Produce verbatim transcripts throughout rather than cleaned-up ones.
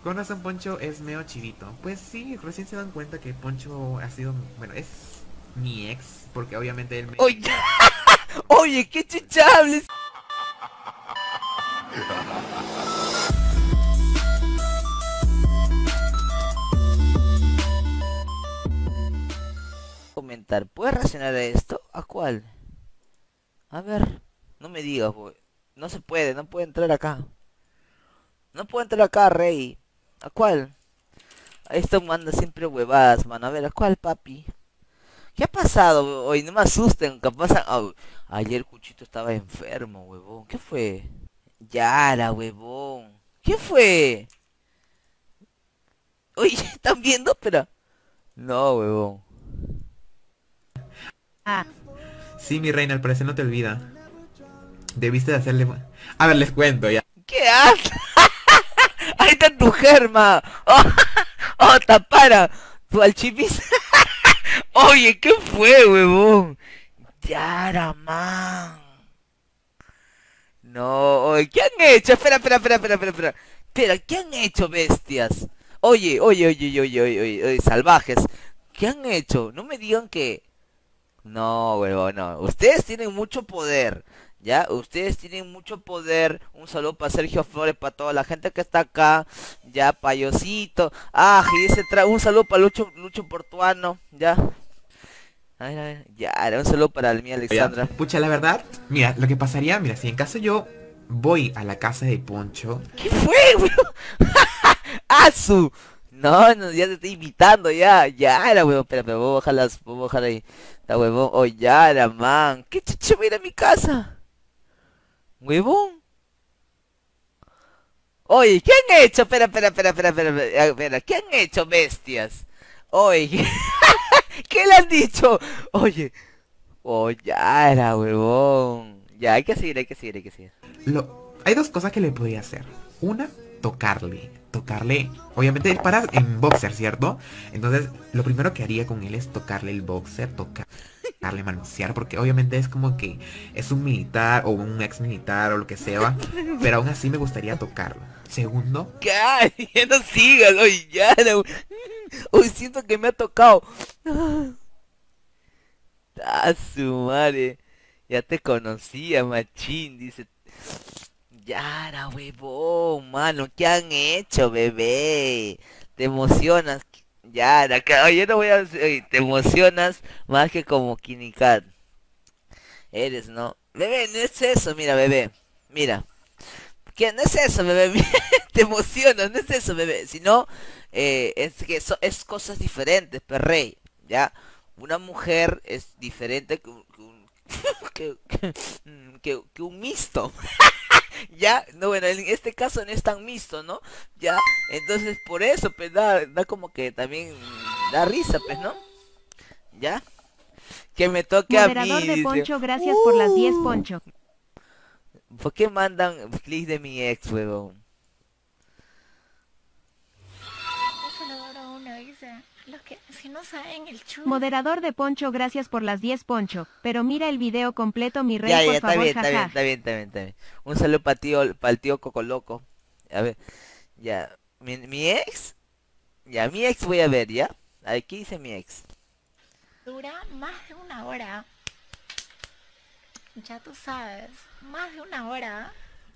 Con razón Poncho es medio chivito. Pues sí, recién se dan cuenta que Poncho ha sido, bueno, es mi ex, porque obviamente él me... Oye, oye, qué chuchables. Comentar, ¿puedes reaccionar a esto? ¿A cuál? A ver, no me digas, boy. No se puede, no puede entrar acá. No puede entrar acá, rey. ¿A cuál? Esto manda siempre huevadas, mano. A ver, ¿a cuál, papi? ¿Qué ha pasado? Hoy no me asusten, capaz... a- ayer Cuchito estaba enfermo, huevón. ¿Qué fue? Yara, huevón. ¿Qué fue? Oye, ¿están viendo? Espera. No, huevón. Ah, Sí, mi reina, al parecer no te olvida. Debiste de hacerle... A ver, les cuento ya. ¿Qué haces? Ahí está tu germa. Oh, oh, tapara. Tu alchipis. Oye, ¿qué fue, huevón? Yara, man. No, oye, ¿qué han hecho? Espera, espera, espera, espera, espera, espera. Espera, ¿qué han hecho, bestias? Oye, oye, oye, oye, oye, oye, oye, oye, salvajes. ¿Qué han hecho? No me digan que... No, huevón, no. Ustedes tienen mucho poder, ¿ya? Ustedes tienen mucho poder. Un saludo para Sergio Flores, para toda la gente que está acá, ya, Payosito. Ah, y ese tra... un saludo para Lucho, Lucho Portuano, ya. A ver, a ver, ya, un saludo para mi Ya. Alexandra. Pucha, la verdad, mira, lo que pasaría, mira, si en caso yo voy a la casa de Poncho... ¿Qué fue, weón? ¡Asu! No, no, ya te estoy invitando, ya, ya era, weón. Espera, pero voy a bajar las, voy a bajar ahí. Está huevón, oh, ya era, man. ¿Qué chucha va a ir a mi casa? ¿Huevón? Oye, ¿qué han hecho? Espera, espera, espera, espera, espera, espera, espera. ¿Qué han hecho, bestias? Oye, ¿qué le han dicho? Oye, oh, ya era, huevón. Ya, hay que seguir, hay que seguir, hay que seguir. Lo... Hay dos cosas que le podría hacer. Una, tocarle. Tocarle. Obviamente él para en boxer, ¿cierto? Entonces, lo primero que haría con él es tocarle el boxer, tocarle, manosear, porque obviamente es como que es un militar o un ex militar o lo que sea, pero aún así me gustaría tocarlo. Segundo, ¿Qué? Ya no sigas, oye, ya era. Hoy siento que me ha tocado. Ah, su madre. Ya te conocía, machín, dice. Yara, huevón, mano, ¿qué han hecho, bebé? Te emocionas. Yara, que- oye, no voy a decir, oye, te emocionas más que como Kinikat. Eres, ¿no? Bebé, no es eso, mira, bebé. Mira. ¿Qué? No es eso, bebé. Te emocionas, no es eso, bebé. Sino, eh, es que so- es cosas diferentes, perrey. ¿Ya? Una mujer es diferente que un, que un, que, que- mm, que- que un mixto. Ya, no, bueno, en este caso no es tan mixto, ¿no? Ya, entonces por eso, pues da, da como que también da risa, pues, ¿no? Ya, que me toque a moderador mí, de dice. Poncho, gracias por las diez Uh, Poncho. ¿por qué mandan clics de mi ex, huevón? Eso lo dura uno, dice. Los que si no saben el chus. Moderador de Poncho, gracias por las diez Poncho. Pero mira el video completo, mi rey, Ya, ya, por está favor, bien, está bien, jaja. está bien, está bien, está bien. Un saludo para tío, para el tío Coco Loco. A ver, ya. Mi, mi ex, ya, mi ex voy a ver, ¿ya? Aquí dice mi ex. Dura más de una hora. Ya tú sabes. Más de una hora.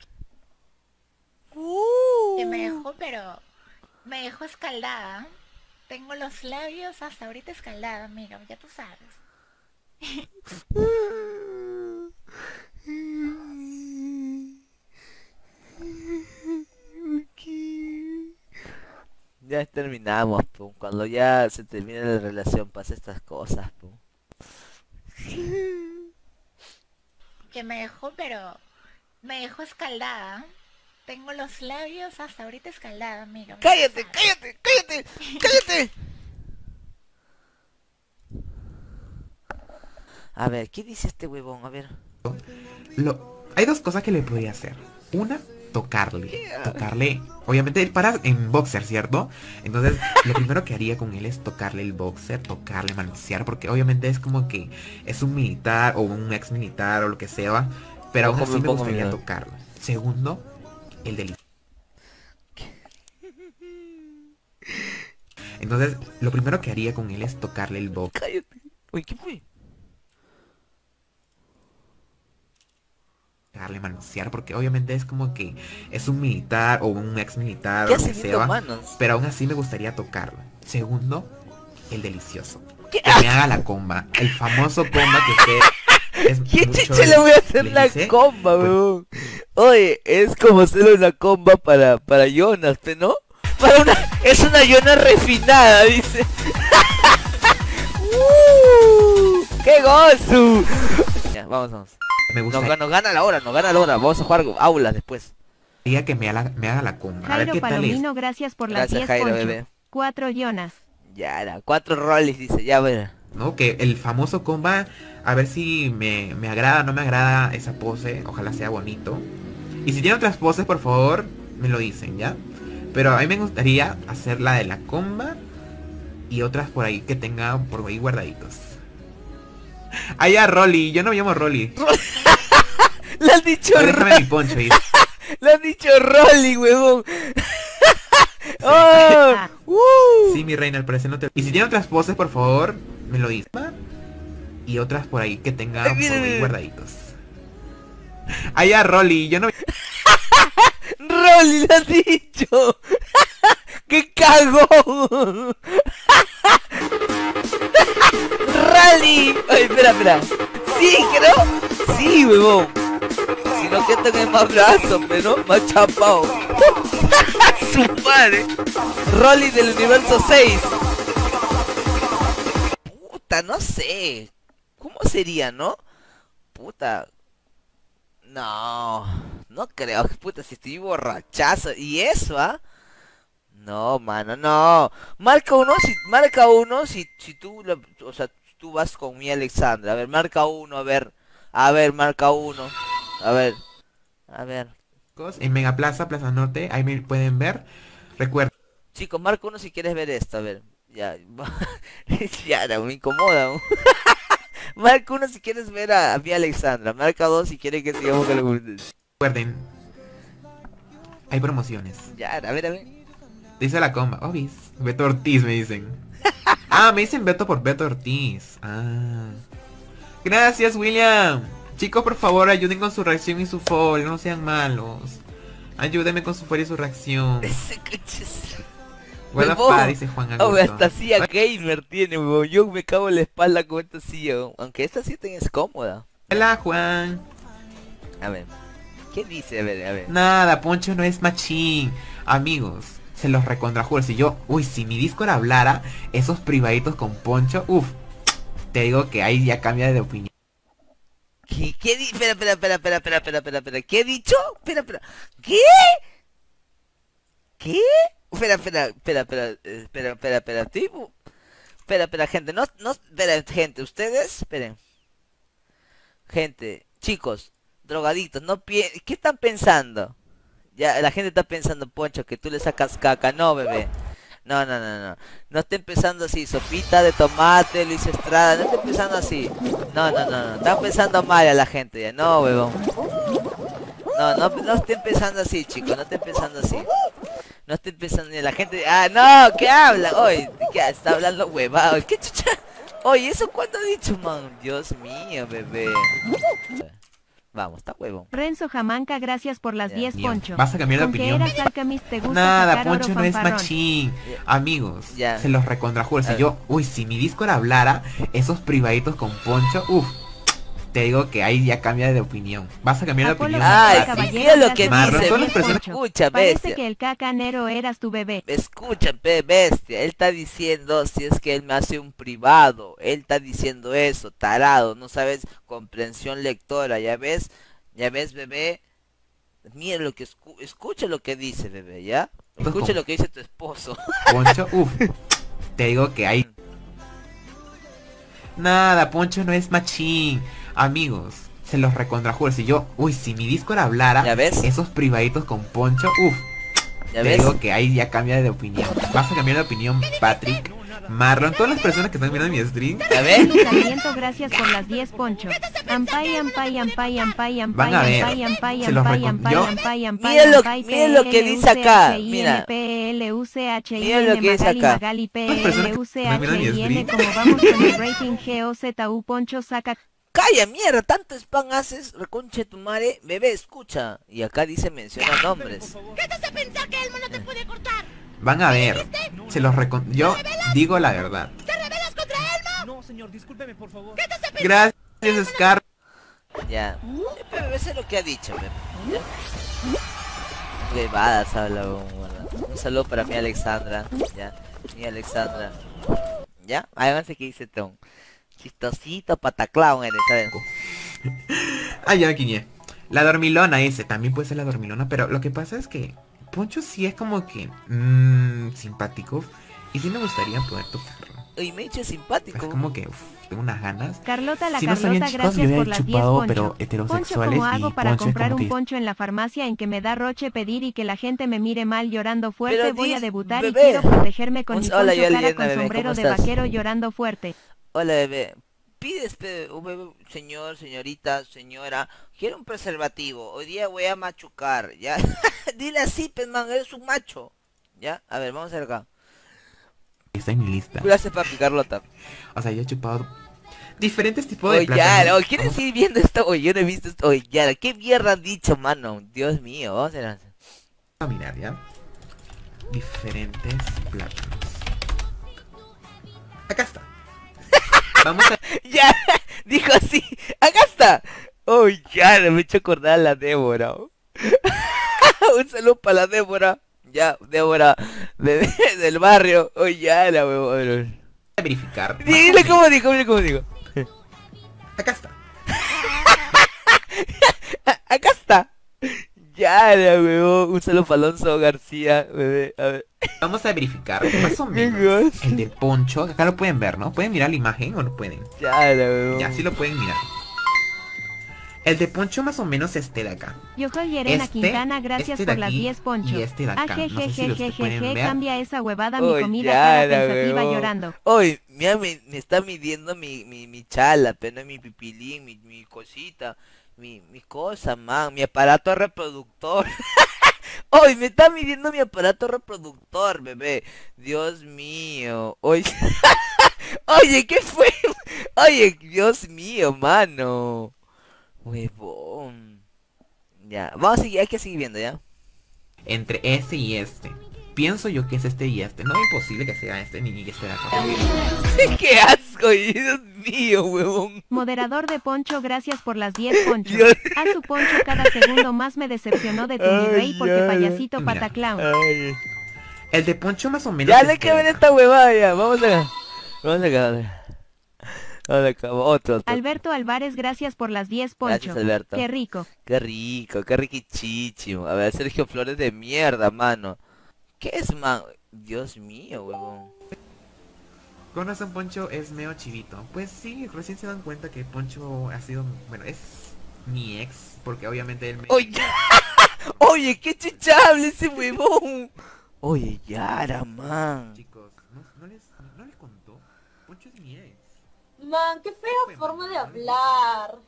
Que me Uh. dejó, pero... Me dejó escaldada. Tengo los labios hasta ahorita escaldada, amiga. Ya tú sabes. Ya terminamos, pum. Cuando ya se termina la relación pasa estas cosas, pum. Que me dejó, pero... Me dejó escaldada. Tengo los labios hasta ahorita escaldada, amiga. Ya tú ¡Cállate, sabes. cállate, cállate, cállate! A ver, ¿qué dice este huevón? A ver. lo... Hay dos cosas que le podría hacer. Una, tocarle. ¿Qué? Tocarle. Obviamente él para en boxer, ¿cierto? Entonces, lo primero que haría con él es tocarle el boxer, tocarle, manosear, porque obviamente es como que es un militar o un ex militar o lo que sea, pero aún Ojo, me así me pongo gustaría miedo. tocarlo. Segundo, el del... Entonces, lo primero que haría con él es tocarle el box. Cállate. Uy, ¿qué fue? Dejarle manosear, porque obviamente es como que es un militar o un ex militar ¿Qué o lo que hace viendo sea, manos? pero aún así me gustaría tocarlo. Segundo, el delicioso. ¿Qué? Que me haga la comba, el famoso comba que usted es ¿Qué mucho chicha le voy a hacer le la dice, comba, pues, weón? Oye, es como hacerle una comba para, para Jonas, ¿pe, no? Para una, es una Jonas refinada, dice. uh, ¡Qué gozo! Ya, vamos, vamos. me Nos, gustaría nos gana la hora, nos gana la hora. Vamos a jugar aulas después. que me haga, me haga la comba. A ver Jairo qué tal es. Palomino, gracias por las Gracias, diez Jairo, Poncho. bebé. cuatro Jonas. Ya, era, cuatro roles, dice, ya, ver. ¿No? Que el famoso comba, a ver si me, me agrada o no me agrada esa pose, ojalá sea bonito. Y si tiene otras poses, por favor, me lo dicen, ¿ya? Pero a mí me gustaría hacer la de la comba y otras por ahí que tenga por ahí guardaditos. Ah, ya, Rolly, yo no me llamo Rolly. Le han dicho Ay, Rolly, déjame mi poncho ahí. le han dicho Rolly, huevón. ¡Oh! ¡Uh! Sí, mi reina, al parecer no te... Y si tiene otras poses, por favor, me lo dicen. Y otras por ahí que tenga Ay, por mira, ahí mira. guardaditos. Ah, ya, Rolly, yo no... Rolly le han dicho. ¡Qué cagón! ¡Rally! Ay, espera, espera. Sí, creo. Sí, huevón. Si no, que tenga más brazos, pero más chapao. Su madre. Rolly del universo seis. Puta, no sé. ¿Cómo sería, no? Puta. No. No creo. Puta, si estoy borrachazo. ¿Y eso, ah? No, mano, no. Marca uno, si marca uno, si, si tú, lo- o sea, tú vas con mi Alexandra. A ver, marca uno, a ver. A ver, marca uno. A ver. A ver. En Megaplaza, Plaza Norte, ahí me pueden ver. Recuerden, Chicos, marca uno si quieres ver esto, a ver. Ya. Ya, no, me incomoda. Marca uno si quieres ver a, a mi Alexandra. Marca dos si quieres que sigamos con lo... recuerden. Hay promociones. Ya, a ver, a ver. Dice la comba. Obis. Beto Ortiz me dicen. Ah, me dicen Beto por Beto Ortiz. Ah. Gracias, William. Chicos, por favor, ayuden con su reacción y su follow. No sean malos. Ayúdenme con su follow y su reacción. Ese coche es- What the Huevón. fuck, dice Juan Oh, Augusto. hasta silla gamer tiene, weón. Yo me cago en la espalda con esta silla, weón. Aunque esta silla es cómoda. Hola, Juan. A ver. ¿Qué dice? A ver, a ver. Nada, Poncho no es machín. Amigos, se los recontrajuro. Si yo, uy, si mi Discord hablara, esos privaditos con Poncho, uff, te digo que ahí ya cambia de opinión. ¿Qué, qué di? Espera, espera, espera, espera, espera, espera, espera, espera. ¿Qué he dicho? Espera, espera. ¿Qué? ¿Qué? Espera, espera, espera, espera, eh, espera, espera, espera, estoy bu- espera, espera, gente, no, no, espera, gente, ustedes, esperen. Gente, chicos, drogadictos, no pie... ¿Qué están pensando? Ya, la gente está pensando, Poncho, que tú le sacas caca, no, bebé. No, no, no, no. No esté empezando así, sopita de tomate, Luis Estrada, no esté empezando así. No, no, no, no, está pensando mal a la gente ya, no, huevón. No, no, no esté empezando así, chicos, no esté empezando así. No esté pensando ni la gente... Ah, no, ¿qué habla? Oye, ¿qué está hablando huevado? ¿Qué chucha? Oye, ¿eso cuándo ha dicho, man? Dios mío, bebé. Vamos, está huevón. Renzo Jamanca, gracias por las Ya. diez Mío. Poncho. ¿Vas a cambiar de Con que opinión? eras Alchemist, te gusta Nada, sacar oro Poncho no es fanfarrón. machín. Amigos, Ya. se los recontrajuro. A Si ver. yo, uy, si mi Discord hablara, esos privaditos con Poncho, uff, te digo que ahí ya cambia de opinión. ¿Vas a cambiar de Apolo opinión? Ay, Caballero, Pati? mira lo que gracias por dice, las mira, diez Poncho. escucha, Parece bestia. que el cacanero eras tu bebé. Escucha, pe, bestia, él está diciendo si es que él me hace un privado, él está diciendo eso, tarado, no sabes, comprensión lectora, ya ves, ya ves, bebé, mira lo que escu escucha lo que dice, bebé, ¿ya? Escucha lo que dice tu esposo. Poncho, uff, te digo que ahí... Nada, Poncho no es machín. Amigos, se los recontrajuro. Si yo, uy, si mi Discord hablara, ¿Ya ves? esos privaditos con Poncho, uff, ¿Ya te ves? digo que ahí ya cambia de opinión. ¿Vas a cambiar de opinión, Patrick? Marlon, todas las personas que están mirando mi stream. A ver. Sarmiento, gracias por las diez poncho. Ampay, ampay, ampay, ampay, ampay, Van a ver, ampay, ampay, se los ampay, recom- ampay, yo- ampay, ampay, Miren lo- ampay, miren lo que dice acá, mira. P L U C H I Miren lo N, que dice Magali, acá. Magali, P Las personas L que U C están mirando H mi I N, stream. como vamos con el rating G O Z U Poncho saca. Calla, mierda, tanto spam haces, reconche tu madre, bebé, escucha. Y acá dice menciona nombres. Van a ver, se los recom... Yo digo la verdad. No, señor, discúlpeme, por favor. Gracias, Scar. Ya. Eh, Pero ese es lo que ha dicho, bebé. ¿Ya? Huevadas habla, ¿verdad? Un saludo para mi Alexandra. Ya. Mi Alexandra. Ya. Háganse que dice Tom. Chistosito, pataclown eres, ¿sabes? Ah, ya me quiñé. La dormilona ese, también puede ser la dormilona, pero lo que pasa es que Poncho sí es como que mmm, simpático y sí me gustaría poder tocarlo. Uy, me he hecho Es simpático. como que uf, tengo unas ganas. Carlota la Si no Carlota, sabían, chicos, yo gracias había por las diez chupado, poncho. pero Poncho, heterosexuales, ¿cómo hago y para Poncho es comprar como un que- poncho en la farmacia en que me da roche pedir y que la gente me mire mal llorando fuerte? Pero Voy a di- debutar bebé. y quiero protegerme con Un- mi hola, poncho yo, cara Liliana, con bebé, sombrero ¿cómo de estás? vaquero llorando fuerte. Hola, bebé. Pides, pe- un bebé, señor, señorita, señora. Quiero un preservativo. Hoy día voy a machucar, ¿ya? Dile así, pues, man, eres un macho. ¿Ya? A ver, vamos a ver acá. Está en mi lista. Gracias, papi, Carlota. O sea, yo he chupado diferentes tipos de Oye, plátanos. Yara, oye, ¿quieres Vamos seguir viendo esto? Oye, yo no he visto esto. Oye, Yara, ¿qué mierda han dicho, mano? Dios mío, vamos a ver. a mirar, ¿ya? Diferentes plátanos. Acá está. Vamos a... Ya, dijo así. Acá está. Oye, Yara, me he hecho acordar a la Débora. Un saludo para la Débora. Ya, Débora, bebé del barrio. Oye, Yara, huevón. verificar. más o Dile menos. cómo digo, dile cómo digo. Acá está. Acá está. Yara, huevón. Un saludo para Alonso García, bebé. A ver. Vamos a verificar más o Qué menos gozo. el del poncho. Acá lo pueden ver, ¿no? ¿Pueden mirar la imagen o no pueden? Yara, huevón. Ya, sí lo pueden mirar. El de poncho más o menos este de acá. Yojo Yerena Este, Quintana, gracias este de por las aquí diez poncho. y este de acá. No sé si los pueden Ajejejejeje, ver. cambia esa huevada mi Oye, comida cara Yara, pensativa huevón. llorando. Oye, mira, me, me está midiendo mi, mi, mi chala, pero mi pipilín, mi, mi cosita, mi, mi cosa, man, mi aparato reproductor. Oye, me está midiendo mi aparato reproductor, bebé. Dios mío. Oye, oye, ¿qué fue? Oye, Dios mío, mano. Huevón. Ya, vamos a seguir, hay que seguir viendo, ¿ya? Entre este y este. Pienso yo que es este y este. No es imposible que sea este ni este de acá. ¡Qué asco! Dios mío, huevón. Moderador de Poncho, gracias por las diez poncho. Dios. A su Poncho cada segundo más me decepcionó de tu mi rey porque Ay, ya. payasito Mira. pataclown. Ay. El de poncho más o menos Ya es le este que ver de acá. esta huevada ya. Vamos acá. Vamos acá. Vamos acá. Vamos acá. Otro, otro. Alberto Álvarez, gracias por las diez poncho. Gracias, Alberto. Qué rico. Qué rico, qué riquichichimo. A ver, Sergio Flores de mierda, mano. ¿Qué es, man? Dios mío, huevón. Con razón Poncho es medio chivito. Pues sí, recién se dan cuenta que Poncho ha sido... Bueno, es mi ex. Porque obviamente él me... Oye, oye, qué chichable ese huevón. Oye, Yara, man. Chicos, ¿no, no les, ¿no les contó? Poncho es mi ex. Man, qué fea forma de hablar.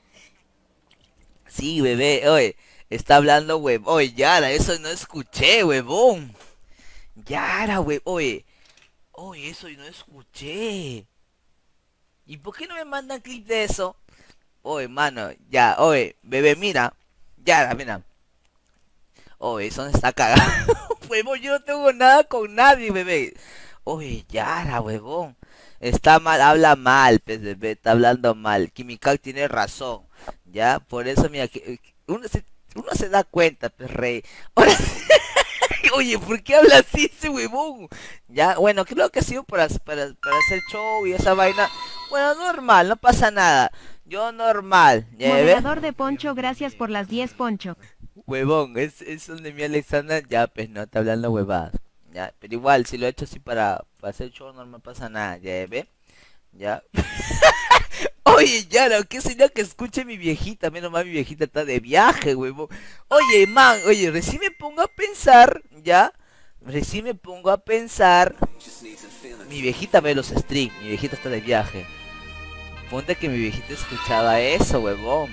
Sí, bebé, oye, está hablando, huevón. Oye, Yara, eso no escuché, huevón. Yara, huevón, oye. Oye, eso no escuché. ¿Y por qué no me mandan clip de eso? Oye, mano, ya, oye, bebé, mira. Yara, mira. Oye, eso no está cagado. Huevón, yo no tengo nada con nadie, bebé. Oye, Yara, huevón. Está mal, habla mal, pues, bebé, está hablando mal. Kimikak tiene razón. Ya, por eso, mira, que uno se, uno se da cuenta, pues, rey. Ahora, oye, ¿por qué habla así ese huevón? Ya, bueno, creo que ha sido para, para, para hacer show y esa vaina. Bueno, normal, no pasa nada. Yo normal, ¿ya ves? Moderador de Poncho, gracias por las diez poncho. Huevón, es, es donde mi Alexandra, ya, pues, no, está hablando huevadas. Ya, pero igual, si lo he hecho así para, para hacer show, no me pasa nada, ¿ya ve? Ya. Oye, ya, lo que sería que escuche mi viejita, menos mal mi viejita está de viaje, huevón. Oye, man, oye, recién me pongo a pensar, ya, recién me pongo a pensar mi viejita ve los streams, mi viejita está de viaje. Ponte que mi viejita escuchaba eso, huevón.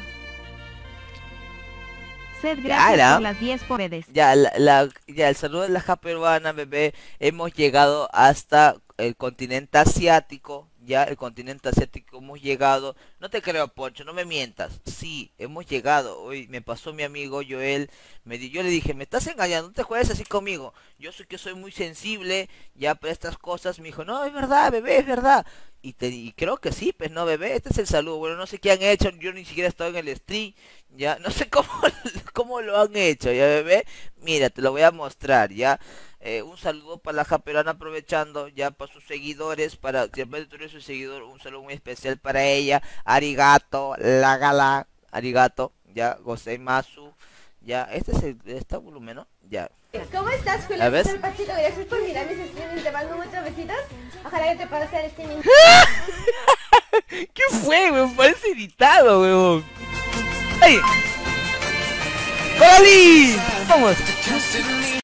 Sed, gracias Yara. por las diez poredes. Ya, la, la- ya, el saludo de la ja peruana, bebé. Hemos llegado hasta el continente asiático. Ya, el continente asiático hemos llegado. No te creo, Poncho, no me mientas. Sí, hemos llegado. Hoy me pasó mi amigo Joel. Me di, yo le dije, me estás engañando, no te juegues así conmigo. Yo soy que soy muy sensible ya para estas cosas. Me dijo, no, es verdad, bebé, es verdad. Y, te, y creo que sí, pues no, bebé. Este es el saludo. Bueno, no sé qué han hecho. Yo ni siquiera he estado en el stream. Ya, no sé cómo, cómo lo han hecho, ya, bebé. Mira, te lo voy a mostrar, ya. Eh, un saludo para la Japerana aprovechando ya para sus seguidores, para si en vez de tú eres su seguidor, un saludo muy especial para ella, Arigato, la gala, Arigato, ya, Gozaimasu, ya, este es el, este volumen, ¿no? Ya. ¿Cómo estás, ¿La Julio? ves? Soy Pachito, gracias por mirar mis streaming, te mando muchos besitos. Ojalá que te puedas hacer streaming. ¿Qué fue, weón? Parece editado, weón. ¡Ay! ¡Coralí! ¡Vamos!